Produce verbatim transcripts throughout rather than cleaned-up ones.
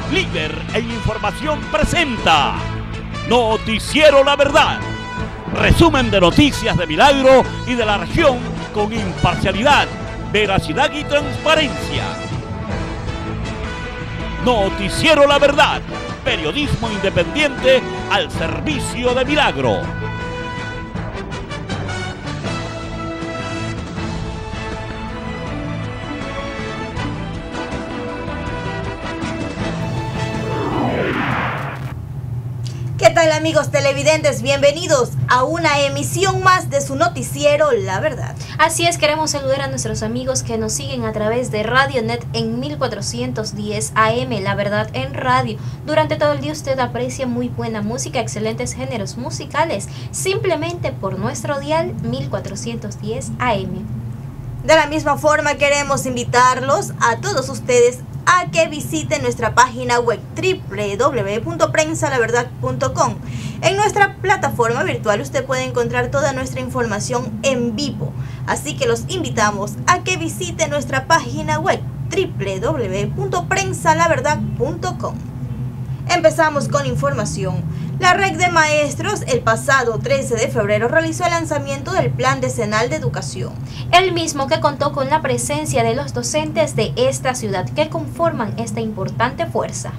líder en información, presenta Noticiero La Verdad. Resumen de noticias de Milagro y de la región con imparcialidad, veracidad y transparencia. Noticiero La Verdad, periodismo independiente al servicio de Milagro. ¿Qué tal, amigos televidentes? Bienvenidos a una emisión más de su noticiero La Verdad. Así es, queremos saludar a nuestros amigos que nos siguen a través de RadioNet en mil cuatrocientos diez A M, La Verdad en radio. Durante todo el día usted aprecia muy buena música, excelentes géneros musicales, simplemente por nuestro dial mil cuatrocientos diez A M. De la misma forma, queremos invitarlos a todos ustedes a que visiten nuestra página web doble u doble u doble u punto prensa la verdad punto com. En nuestra plataforma virtual usted puede encontrar toda nuestra información en vivo, así que los invitamos a que visite nuestra página web doble u doble u doble u punto prensa la verdad punto com. Empezamos con información. La Red de Maestros el pasado trece de febrero realizó el lanzamiento del Plan Decenal de Educación. El mismo que contó con la presencia de los docentes de esta ciudad que conforman esta importante fuerza.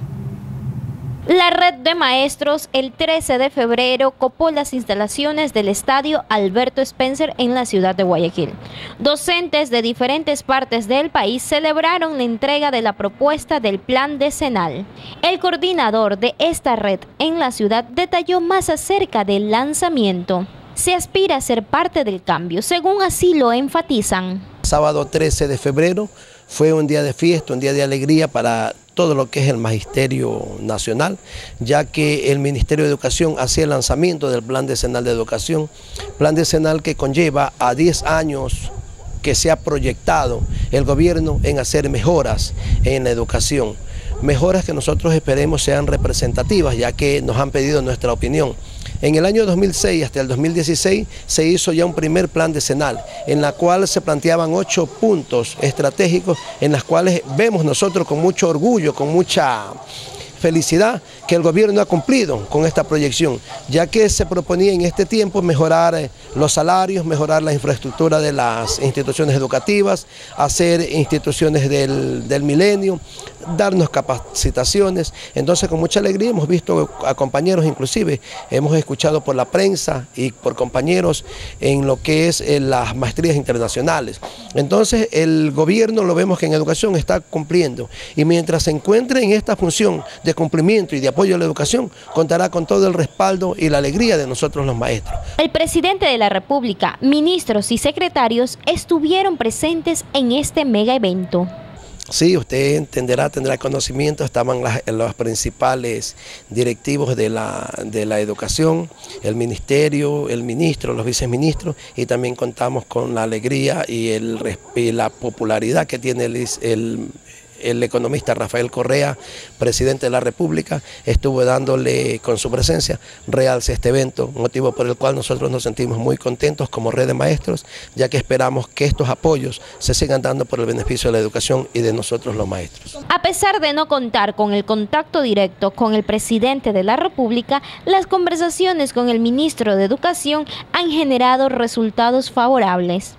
La Red de Maestros el trece de febrero copó las instalaciones del Estadio Alberto Spencer en la ciudad de Guayaquil. Docentes de diferentes partes del país celebraron la entrega de la propuesta del Plan Decenal. El coordinador de esta red en la ciudad detalló más acerca del lanzamiento. Se aspira a ser parte del cambio, según así lo enfatizan. Sábado trece de febrero fue un día de fiesta, un día de alegría para todo lo que es el Magisterio Nacional, ya que el Ministerio de Educación hacía el lanzamiento del Plan Decenal de Educación, plan decenal que conlleva a diez años que se ha proyectado el gobierno en hacer mejoras en la educación, mejoras que nosotros esperemos sean representativas, ya que nos han pedido nuestra opinión. En el año dos mil seis hasta el dos mil dieciséis se hizo ya un primer plan decenal, en la cual se planteaban ocho puntos estratégicos, en las cuales vemos nosotros con mucho orgullo, con mucha felicidad, que el gobierno ha cumplido con esta proyección, ya que se proponía en este tiempo mejorar los salarios, mejorar la infraestructura de las instituciones educativas, hacer instituciones del, del milenio, darnos capacitaciones. Entonces, con mucha alegría hemos visto a compañeros, inclusive hemos escuchado por la prensa y por compañeros en lo que es en las maestrías internacionales. Entonces, el gobierno lo vemos que en educación está cumpliendo, y mientras se encuentre en esta función de cumplimiento y de apoyo a la educación, contará con todo el respaldo y la alegría de nosotros los maestros. El presidente de la República, ministros y secretarios estuvieron presentes en este mega evento. Sí, usted entenderá, tendrá conocimiento, estaban las, los principales directivos de la, de la educación, el ministerio, el ministro, los viceministros, y también contamos con la alegría y, el, y la popularidad que tiene el, el El economista Rafael Correa, presidente de la República, estuvo dándole con su presencia realce a este evento, motivo por el cual nosotros nos sentimos muy contentos como Red de Maestros, ya que esperamos que estos apoyos se sigan dando por el beneficio de la educación y de nosotros los maestros. A pesar de no contar con el contacto directo con el presidente de la República, las conversaciones con el ministro de Educación han generado resultados favorables.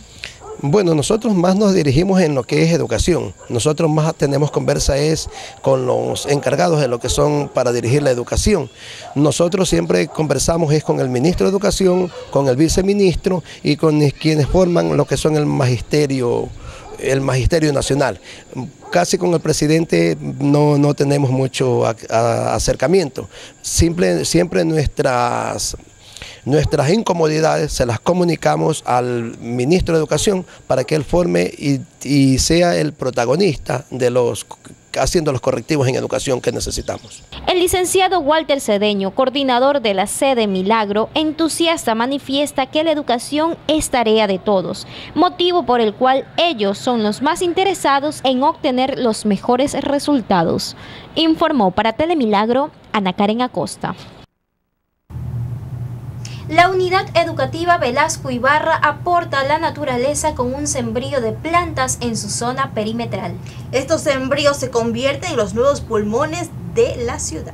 Bueno, nosotros más nos dirigimos en lo que es educación. Nosotros más tenemos conversa es con los encargados de lo que son para dirigir la educación. Nosotros siempre conversamos es con el ministro de Educación, con el viceministro y con quienes forman lo que son el magisterio, el magisterio nacional. Casi con el presidente no, no tenemos mucho a, a, acercamiento. Simple, siempre nuestras... Nuestras incomodidades se las comunicamos al ministro de Educación para que él forme y, y sea el protagonista de los haciendo los correctivos en educación que necesitamos. El licenciado Walter Cedeño, coordinador de la sede Milagro, entusiasta manifiesta que la educación es tarea de todos, motivo por el cual ellos son los más interesados en obtener los mejores resultados. Informó para Telemilagro Ana Karen Acosta. La unidad educativa Velasco Ibarra aporta a la naturaleza con un sembrío de plantas en su zona perimetral. Estos sembríos se convierten en los nuevos pulmones de la ciudad.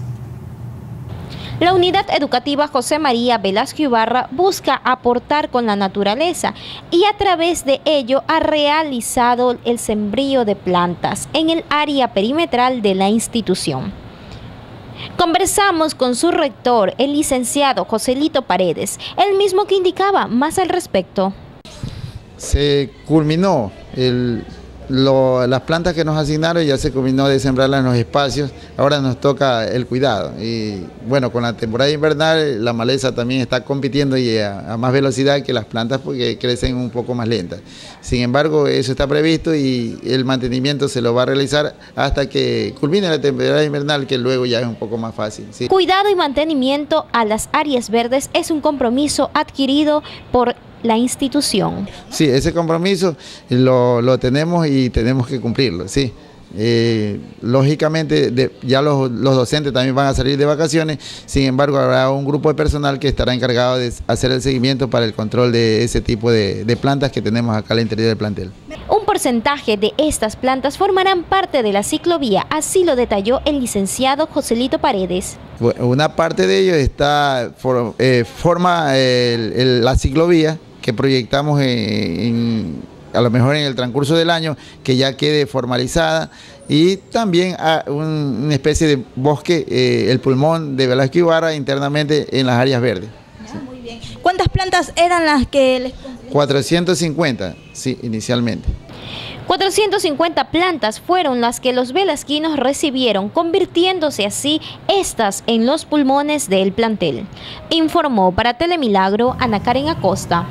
La unidad educativa José María Velasco Ibarra busca aportar con la naturaleza y a través de ello ha realizado el sembrío de plantas en el área perimetral de la institución. Conversamos con su rector, el licenciado Joselito Paredes, el mismo que indicaba más al respecto. Se culminó el... Lo, las plantas que nos asignaron ya se culminó de sembrarlas en los espacios, ahora nos toca el cuidado y bueno, con la temporada invernal la maleza también está compitiendo y a, a más velocidad que las plantas porque crecen un poco más lentas. Sin embargo, eso está previsto y el mantenimiento se lo va a realizar hasta que culmine la temporada invernal, que luego ya es un poco más fácil. ¿Sí? Cuidado y mantenimiento a las áreas verdes es un compromiso adquirido por la institución. Sí, ese compromiso lo, lo tenemos y tenemos que cumplirlo, sí. Eh, lógicamente de, ya los, los docentes también van a salir de vacaciones, sin embargo habrá un grupo de personal que estará encargado de hacer el seguimiento para el control de ese tipo de, de plantas que tenemos acá al interior del plantel. Un porcentaje de estas plantas formarán parte de la ciclovía, así lo detalló el licenciado Joselito Paredes. Una parte de ello está, for, eh, forma el, el, la ciclovía que proyectamos en, en, a lo mejor en el transcurso del año, que ya quede formalizada, y también a un, una especie de bosque, eh, el pulmón de Velasco Ibarra internamente en las áreas verdes. Ah, muy bien. ¿Cuántas plantas eran las que les cumplían? cuatrocientas cincuenta, sí, inicialmente. cuatrocientas cincuenta plantas fueron las que los velasquinos recibieron, convirtiéndose así estas en los pulmones del plantel. Informó para Telemilagro Ana Karen Acosta.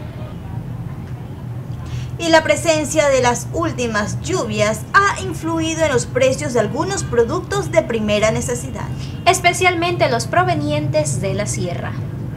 Y la presencia de las últimas lluvias ha influido en los precios de algunos productos de primera necesidad, especialmente los provenientes de la sierra.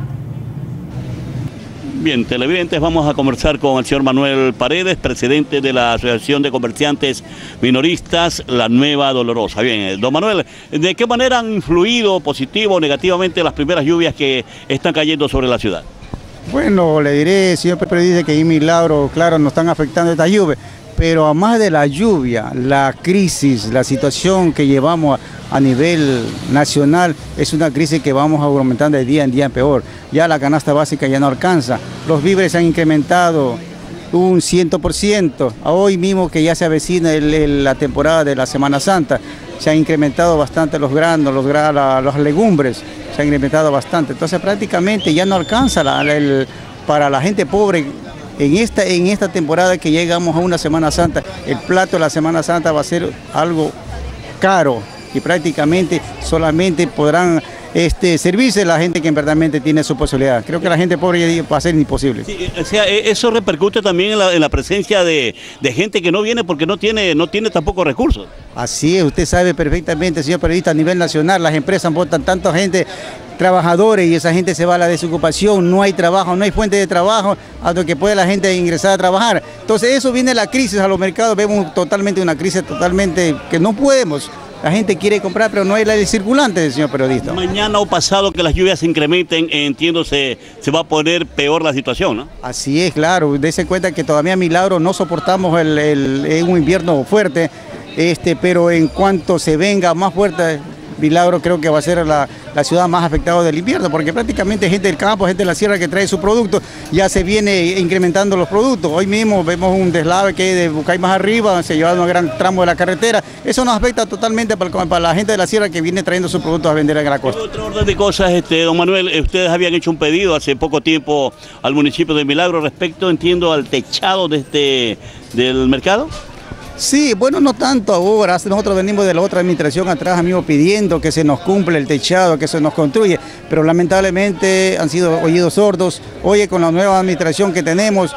Bien, televidentes, vamos a conversar con el señor Manuel Paredes, presidente de la Asociación de Comerciantes Minoristas La Nueva Dolorosa. Bien, don Manuel, ¿de qué manera han influido positivo o negativamente las primeras lluvias que están cayendo sobre la ciudad? Bueno, le diré, señor periodista, que en Milagro, claro, nos están afectando esta lluvia, pero además de la lluvia, la crisis, la situación que llevamos a, a nivel nacional, es una crisis que vamos aumentando de día en día en peor. Ya la canasta básica ya no alcanza, los víveres se han incrementado un cien por ciento, hoy mismo que ya se avecina el, el, la temporada de la Semana Santa, se han incrementado bastante los granos, los, la, las legumbres, se han incrementado bastante, entonces prácticamente ya no alcanza la, el, para la gente pobre. En esta, en esta temporada que llegamos a una Semana Santa, el plato de la Semana Santa va a ser algo caro y prácticamente solamente podrán este, servirse la gente que verdaderamente tiene su posibilidad. Creo que la gente pobre va a ser imposible. Sí, o sea, eso repercute también en la, en la presencia de, de gente que no viene porque no tiene, no tiene tampoco recursos. Así es, usted sabe perfectamente, señor periodista, a nivel nacional las empresas votan tanta gente, trabajadores, y esa gente se va a la desocupación, no hay trabajo, no hay fuente de trabajo a lo que puede la gente ingresar a trabajar. Entonces eso viene la crisis a los mercados, vemos totalmente una crisis totalmente que no podemos. La gente quiere comprar, pero no hay el circulante, señor periodista. Mañana o pasado que las lluvias se incrementen, entiendo, se, se va a poner peor la situación, ¿no? Así es, claro. Dese cuenta que todavía en Milagro no soportamos el, el, el, un invierno fuerte, este, pero en cuanto se venga más fuerte, Milagro creo que va a ser la, la ciudad más afectada del invierno, porque prácticamente gente del campo, gente de la sierra que trae su producto, ya se viene incrementando los productos. Hoy mismo vemos un deslave que hay de Bucay más arriba, se lleva un gran tramo de la carretera. Eso nos afecta totalmente para, para la gente de la sierra que viene trayendo sus productos a vender en la costa. Otro orden de cosas, este, don Manuel, ustedes habían hecho un pedido hace poco tiempo al municipio de Milagro respecto, entiendo, al techado de este, del mercado. Sí, bueno, no tanto ahora, nosotros venimos de la otra administración atrás, amigos, pidiendo que se nos cumpla el techado, que se nos construya, pero lamentablemente han sido oídos sordos. Hoy con la nueva administración que tenemos,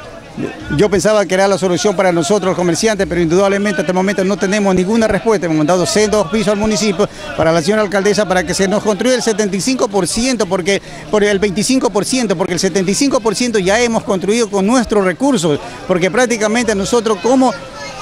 yo pensaba que era la solución para nosotros los comerciantes, pero indudablemente hasta el momento no tenemos ninguna respuesta. Hemos mandado sendos pisos al municipio para la señora alcaldesa para que se nos construya el setenta y cinco por ciento, porque, por el veinticinco por ciento, porque el setenta y cinco por ciento ya hemos construido con nuestros recursos, porque prácticamente nosotros como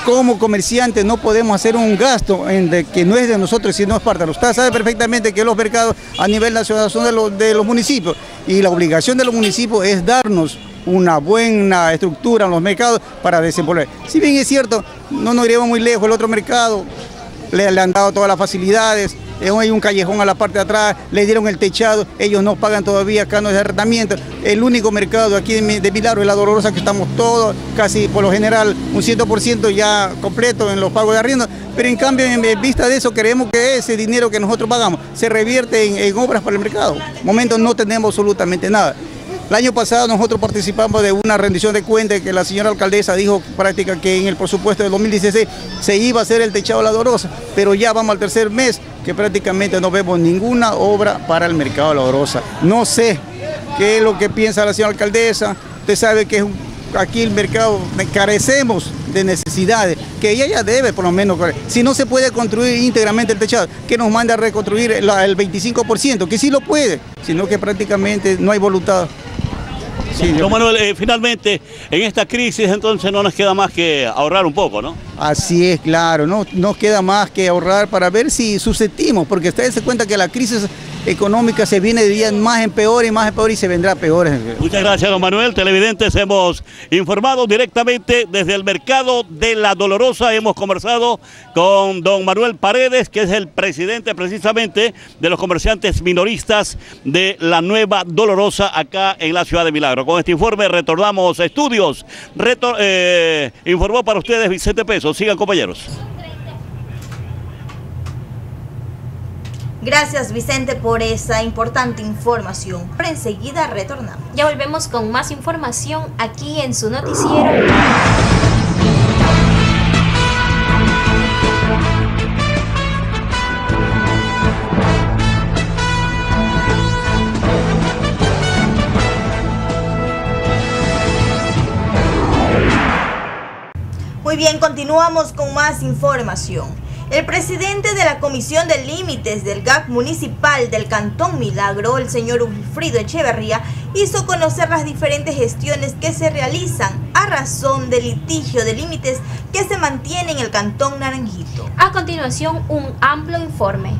como comerciantes no podemos hacer un gasto en de, que no es de nosotros, sino es parte de usted sabe perfectamente que los mercados a nivel nacional son de los, de los municipios y la obligación de los municipios es darnos una buena estructura en los mercados para desenvolver. Si bien es cierto, no nos iremos muy lejos, el otro mercado le, le han dado todas las facilidades, hay un callejón a la parte de atrás, le dieron el techado, ellos no pagan todavía canos de arrendamiento. El único mercado aquí de Milagro es La Dolorosa, que estamos todos, casi por lo general, un cien por ciento ya completo en los pagos de arriendo, pero en cambio, en vista de eso, queremos que ese dinero que nosotros pagamos se revierte en, en obras para el mercado. De momento no tenemos absolutamente nada. El año pasado nosotros participamos de una rendición de cuentas que la señora alcaldesa dijo práctica que en el presupuesto del dos mil dieciséis se iba a hacer el techado de La Dolorosa, pero ya vamos al tercer mes que prácticamente no vemos ninguna obra para el mercado de La Dolorosa. No sé qué es lo que piensa la señora alcaldesa, usted sabe que es un, aquí el mercado carecemos de necesidades, que ella ya debe por lo menos, si no se puede construir íntegramente el techado, que nos mande a reconstruir el, el veinticinco por ciento, que sí lo puede, sino que prácticamente no hay voluntad. Sí, don Manuel, eh, finalmente en esta crisis entonces no nos queda más que ahorrar un poco, ¿no? Así es, claro, no nos queda más que ahorrar para ver si susceptimos, porque ustedes se cuenta que la crisis económica se viene de día más en peor y más en peor y se vendrá peor. Muchas gracias, don Manuel. Televidentes, hemos informado directamente desde el mercado de La Dolorosa. Hemos conversado con don Manuel Paredes, que es el presidente precisamente de los comerciantes minoristas de la Nueva Dolorosa acá en la ciudad de Milagro. Con este informe retornamos a estudios. Retor eh, informó para ustedes Vicente Peso. Sigan, compañeros. Gracias, Vicente, por esa importante información. Pero enseguida retornamos. Ya volvemos con más información aquí en su noticiero. Muy bien, continuamos con más información. El presidente de la Comisión de Límites del G A C Municipal del Cantón Milagro, el señor Wilfrido Echeverría, hizo conocer las diferentes gestiones que se realizan a razón del litigio de límites que se mantiene en el Cantón Naranjito. A continuación, un amplio informe.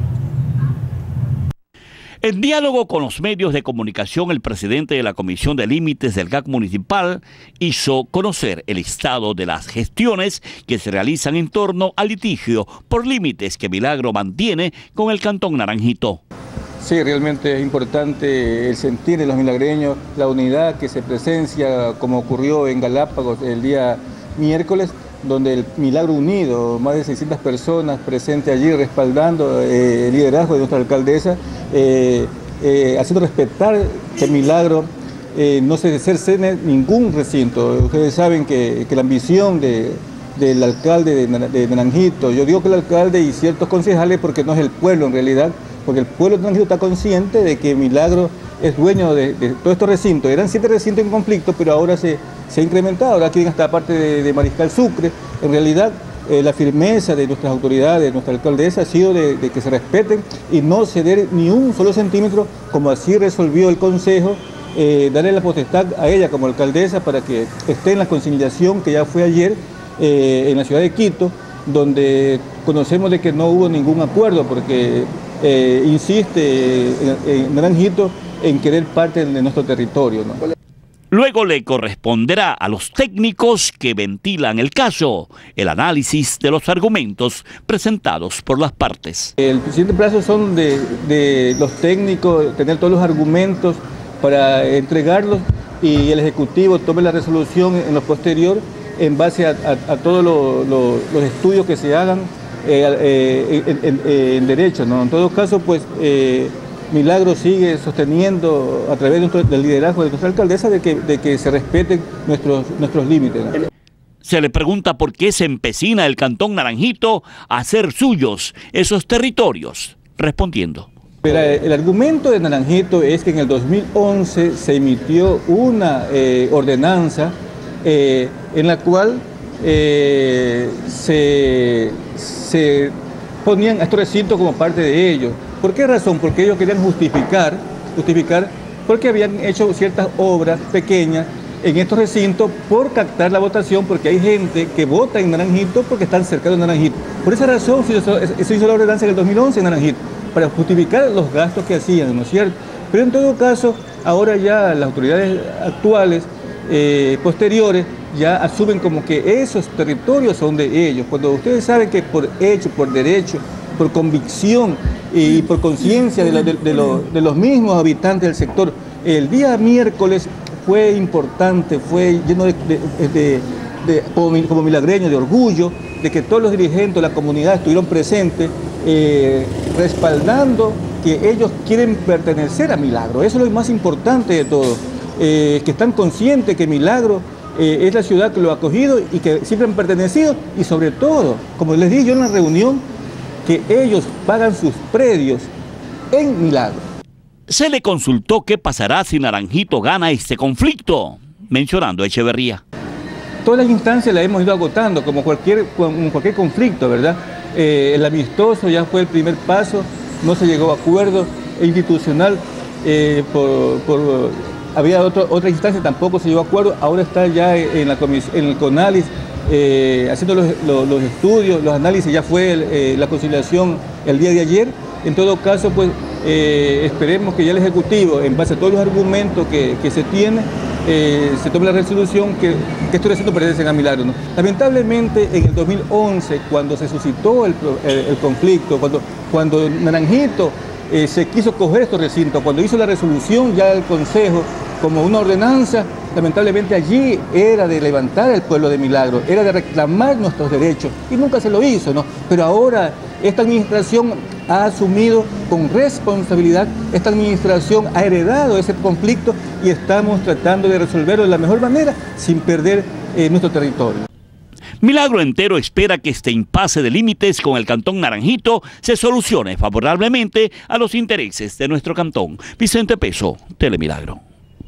En diálogo con los medios de comunicación, el presidente de la Comisión de Límites del G A C Municipal hizo conocer el estado de las gestiones que se realizan en torno al litigio por límites que Milagro mantiene con el Cantón Naranjito. Sí, realmente es importante el sentir de los milagreños, la unidad que se presencia, como ocurrió en Galápagos el día miércoles, donde el Milagro Unido, más de seiscientas personas presentes allí respaldando eh, el liderazgo de nuestra alcaldesa, eh, eh, haciendo respetar que Milagro eh, no se cercene ningún recinto. Ustedes saben que, que la ambición de, del alcalde de, de Naranjito, yo digo que el alcalde y ciertos concejales porque no es el pueblo en realidad, porque el pueblo de Naranjito está consciente de que Milagro es dueño de, de todos estos recintos. Eran siete recintos en conflicto, pero ahora se, se ha incrementado. Ahora quieren hasta la parte de, de Mariscal Sucre. En realidad, eh, la firmeza de nuestras autoridades, de nuestra alcaldesa, ha sido de, de que se respeten y no ceder ni un solo centímetro, como así resolvió el Consejo, eh, darle la potestad a ella como alcaldesa para que esté en la conciliación que ya fue ayer eh, en la ciudad de Quito, donde conocemos de que no hubo ningún acuerdo, porque eh, insiste en, en Naranjito en querer parte de nuestro territorio, ¿no? Luego le corresponderá a los técnicos que ventilan el caso el análisis de los argumentos presentados por las partes. El siguiente plazo son de, de los técnicos, tener todos los argumentos para entregarlos y el Ejecutivo tome la resolución en lo posterior en base a, a, a todos lo, lo, los estudios que se hagan eh, eh, en, en, en derecho, ¿no? En todo caso, pues eh, Milagro sigue sosteniendo a través de nuestro, del liderazgo de nuestra alcaldesa de que, de que se respeten nuestros, nuestros límites, ¿no? Se le pregunta por qué se empecina el Cantón Naranjito a hacer suyos esos territorios, respondiendo. Pero el argumento de Naranjito es que en el dos mil once se emitió una eh, ordenanza eh, en la cual eh, se, se ponían a estos recintos como parte de ellos. ¿Por qué razón? Porque ellos querían justificar, justificar porque habían hecho ciertas obras pequeñas en estos recintos por captar la votación, porque hay gente que vota en Naranjito porque están cerca de Naranjito. Por esa razón se hizo, se hizo la ordenanza en el dos mil once en Naranjito, para justificar los gastos que hacían, ¿no es cierto? Pero en todo caso, ahora ya las autoridades actuales, eh, posteriores, ya asumen como que esos territorios son de ellos. Cuando ustedes saben que por hecho, por derecho, por convicción y por conciencia de, de, de, lo, de los mismos habitantes del sector, el día miércoles fue importante, fue lleno de, de, de, de como, como milagreño, de orgullo, de que todos los dirigentes de la comunidad estuvieron presentes, eh, respaldando que ellos quieren pertenecer a Milagro. Eso es lo más importante de todo, eh, que están conscientes que Milagro eh, es la ciudad que lo ha acogido y que siempre han pertenecido, y sobre todo, como les dije yo en la reunión, que ellos pagan sus predios en Milagro. Se le consultó qué pasará si Naranjito gana este conflicto, mencionando a Echeverría. Todas las instancias las hemos ido agotando, como cualquier, como cualquier conflicto, ¿verdad? Eh, el amistoso ya fue el primer paso, no se llegó a acuerdo, institucional, eh, por, por, había otro, otra instancia, tampoco se llegó a acuerdo, ahora está ya en, la en el CONALIS, eh, haciendo los, los, los estudios, los análisis, ya fue el, eh, la conciliación el día de ayer. En todo caso, pues eh, esperemos que ya el Ejecutivo, en base a todos los argumentos que, que se tiene, eh, se tome la resolución que, que estos recintos pertenecen a Milagro, ¿no? Lamentablemente, en el dos mil once, cuando se suscitó el, el, el conflicto, cuando, cuando Naranjito eh, se quiso coger estos recintos, cuando hizo la resolución ya el Consejo como una ordenanza, lamentablemente allí era de levantar al pueblo de Milagro, era de reclamar nuestros derechos, y nunca se lo hizo, ¿no? Pero ahora esta administración ha asumido con responsabilidad, esta administración ha heredado ese conflicto y estamos tratando de resolverlo de la mejor manera sin perder eh, nuestro territorio. Milagro entero espera que este impasse de límites con el cantón Naranjito se solucione favorablemente a los intereses de nuestro cantón. Vicente Peso, Telemilagro.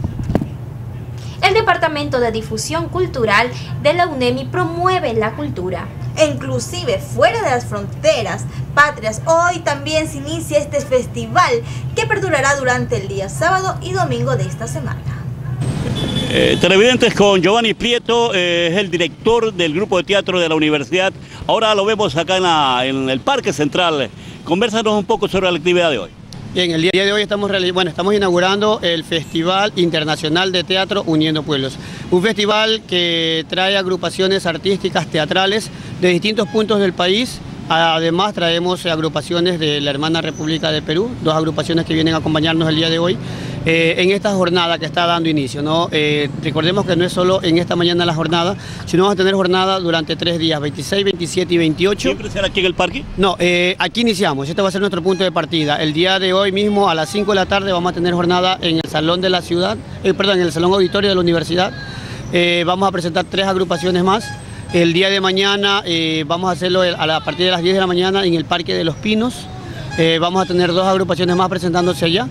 El Departamento de Difusión Cultural de la UNEMI promueve la cultura. E inclusive fuera de las fronteras patrias, hoy también se inicia este festival que perdurará durante el día sábado y domingo de esta semana. Eh, televidentes, con Giovanni Prieto, eh, es el director del grupo de teatro de la universidad. Ahora lo vemos acá en, la, en el Parque Central. Convérsanos un poco sobre la actividad de hoy. Bien, el día de hoy estamos, bueno, estamos inaugurando el Festival Internacional de Teatro Uniendo Pueblos. Un festival que trae agrupaciones artísticas teatrales de distintos puntos del país. Además traemos agrupaciones de la hermana República de Perú, dos agrupaciones que vienen a acompañarnos el día de hoy eh, en esta jornada que está dando inicio, ¿no? Eh, recordemos que no es solo en esta mañana la jornada, sino vamos a tener jornada durante tres días, veintiséis, veintisiete y veintiocho. ¿Siempre será aquí en el parque? No, eh, aquí iniciamos, este va a ser nuestro punto de partida. El día de hoy mismo a las cinco de la tarde vamos a tener jornada en el Salón de la Ciudad, eh, perdón, en el Salón Auditorio de la Universidad. Eh, vamos a presentar tres agrupaciones más. El día de mañana eh, vamos a hacerlo a, la, a partir de las diez de la mañana en el Parque de los Pinos. Eh, vamos a tener dos agrupaciones más presentándose allá.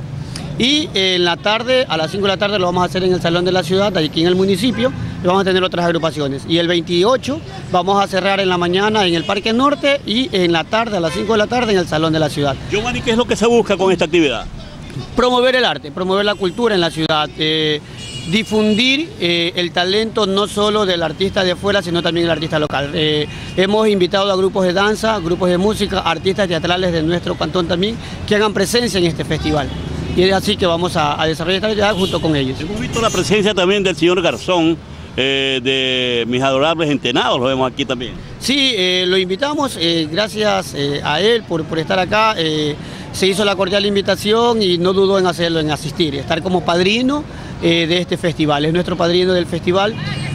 Y eh, en la tarde, a las cinco de la tarde, lo vamos a hacer en el Salón de la Ciudad, aquí en el municipio, y vamos a tener otras agrupaciones. Y el veintiocho vamos a cerrar en la mañana en el Parque Norte y en la tarde, a las cinco de la tarde, en el Salón de la Ciudad. Giovanni, ¿qué es lo que se busca con esta actividad? Promover el arte, promover la cultura en la ciudad. Eh, difundir eh, el talento no solo del artista de afuera, sino también el artista local. Eh, hemos invitado a grupos de danza, grupos de música, artistas teatrales de nuestro cantón también, que hagan presencia en este festival. Y es así que vamos a, a desarrollar esta actividad junto con ellos. Hemos visto la presencia también del señor Garzón, eh, de Mis Adorables Entenados, lo vemos aquí también. Sí, eh, lo invitamos, eh, gracias eh, a él por, por estar acá. Eh, se hizo la cordial invitación y no dudó en hacerlo, en asistir, estar como padrino eh, de este festival. Es nuestro padrino del festival.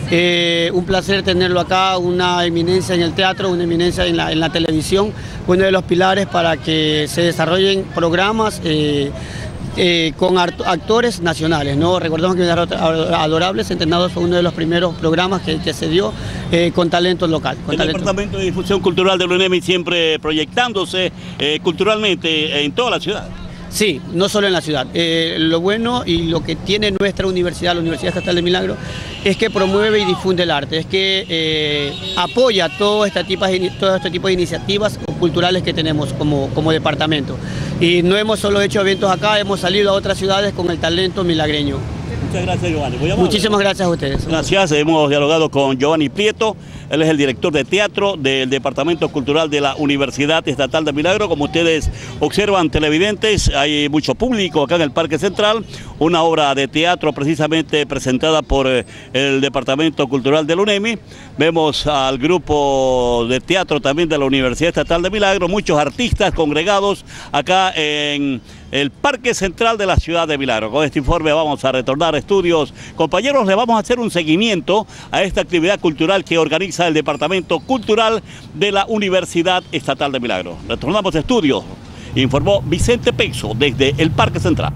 Eh, un placer tenerlo acá, una eminencia en el teatro, una eminencia en la, en la televisión, uno de los pilares para que se desarrollen programas eh, Eh, con actores nacionales, ¿no? Recordemos que Mis Adorables Entenados fue uno de los primeros programas que, que se dio eh, con talento local. Con el talento. Departamento de Difusión Cultural de la UNEMI siempre proyectándose eh, culturalmente en toda la ciudad. Sí, no solo en la ciudad. Eh, lo bueno y lo que tiene nuestra universidad, la Universidad Estatal de Milagro, es que promueve y difunde el arte, es que eh, apoya todo este, tipo de, todo este tipo de iniciativas culturales que tenemos como, como departamento. Y no hemos solo hecho eventos acá, hemos salido a otras ciudades con el talento milagreño. Muchas gracias, Giovanni. Muy amable. Muchísimas gracias a ustedes. Gracias, hemos dialogado con Giovanni Prieto, él es el director de teatro del Departamento Cultural de la Universidad Estatal de Milagro. Como ustedes observan, televidentes, hay mucho público acá en el Parque Central, una obra de teatro precisamente presentada por el Departamento Cultural de la UNEMI. Vemos al grupo de teatro también de la Universidad Estatal de Milagro, muchos artistas congregados acá en el Parque Central de la ciudad de Milagro. Con este informe vamos a retornar a estudios. Compañeros, le vamos a hacer un seguimiento a esta actividad cultural que organiza el Departamento Cultural de la Universidad Estatal de Milagro. Retornamos a estudios, informó Vicente Peso desde el Parque Central.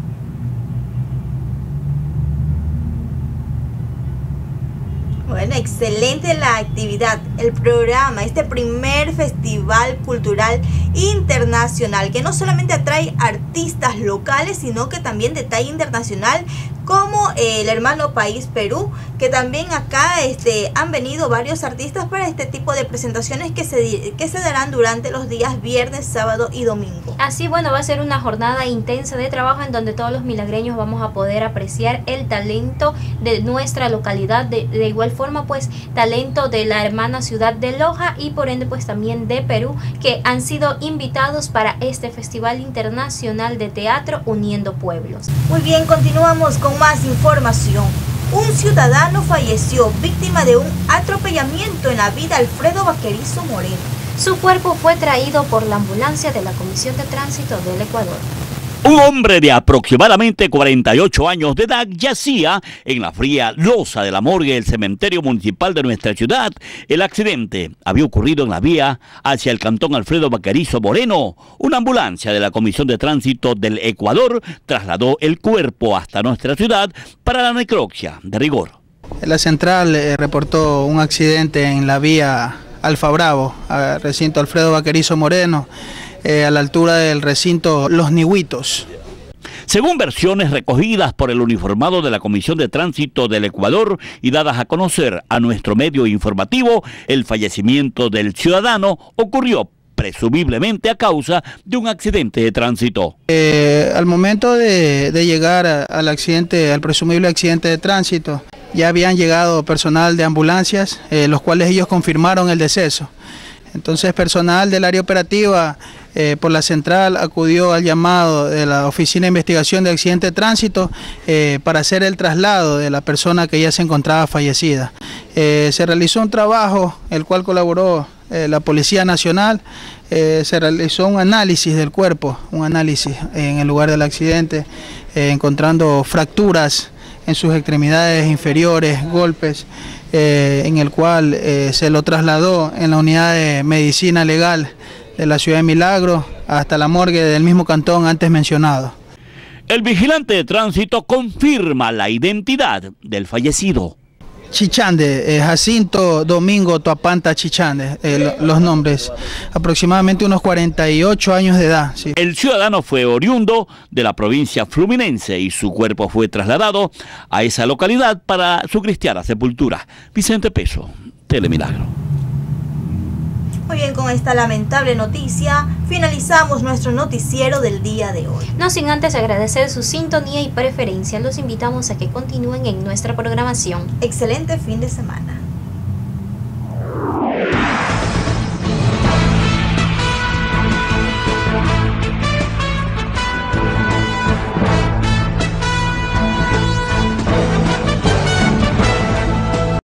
Bueno, excelente la actividad, el programa, este primer festival cultural internacional que no solamente atrae artistas locales, sino que también de talla internacional, como el hermano país Perú, que también acá este, han venido varios artistas para este tipo de presentaciones que se, que se darán durante los días viernes, sábado y domingo. Así, bueno, va a ser una jornada intensa de trabajo en donde todos los milagreños vamos a poder apreciar el talento de nuestra localidad, de, de igual forma pues talento de la hermana ciudad de Loja y por ende pues también de Perú, que han sido invitados para este Festival Internacional de Teatro Uniendo Pueblos. Muy bien, continuamos con más información. Un ciudadano falleció víctima de un atropellamiento en la avenida Alfredo Vaquerizo Moreno. Su cuerpo fue traído por la ambulancia de la Comisión de Tránsito del Ecuador. Un hombre de aproximadamente cuarenta y ocho años de edad yacía en la fría losa de la morgue del cementerio municipal de nuestra ciudad. El accidente había ocurrido en la vía hacia el cantón Alfredo Vaquerizo Moreno. Una ambulancia de la Comisión de Tránsito del Ecuador trasladó el cuerpo hasta nuestra ciudad para la necropsia de rigor. La central eh, reportó un accidente en la vía Alfa Bravo, al recinto Alfredo Vaquerizo Moreno, Eh, a la altura del recinto Los Nihuitos. Según versiones recogidas por el uniformado de la Comisión de Tránsito del Ecuador y dadas a conocer a nuestro medio informativo, el fallecimiento del ciudadano ocurrió presumiblemente a causa de un accidente de tránsito. Eh, al momento de, de llegar a, al accidente, al presumible accidente de tránsito, ya habían llegado personal de ambulancias, eh, los cuales ellos confirmaron el deceso. Entonces, personal del área operativa eh, por la central acudió al llamado de la Oficina de Investigación de Accidentes de Tránsito eh, para hacer el traslado de la persona que ya se encontraba fallecida. Eh, se realizó un trabajo, el cual colaboró eh, la Policía Nacional, eh, se realizó un análisis del cuerpo, un análisis en el lugar del accidente, eh, encontrando fracturas en sus extremidades inferiores, golpes, eh, en el cual eh, se lo trasladó en la unidad de medicina legal de la ciudad de Milagro hasta la morgue del mismo cantón antes mencionado. El vigilante de tránsito confirma la identidad del fallecido. Chichande, eh, Jacinto Domingo Tuapanta Chichande, eh, los nombres, aproximadamente unos cuarenta y ocho años de edad. Sí. El ciudadano fue oriundo de la provincia fluminense y su cuerpo fue trasladado a esa localidad para su cristiana sepultura. Vicente Peso, Telemilagro. Muy bien, con esta lamentable noticia finalizamos nuestro noticiero del día de hoy. No sin antes agradecer su sintonía y preferencia, los invitamos a que continúen en nuestra programación. Excelente fin de semana.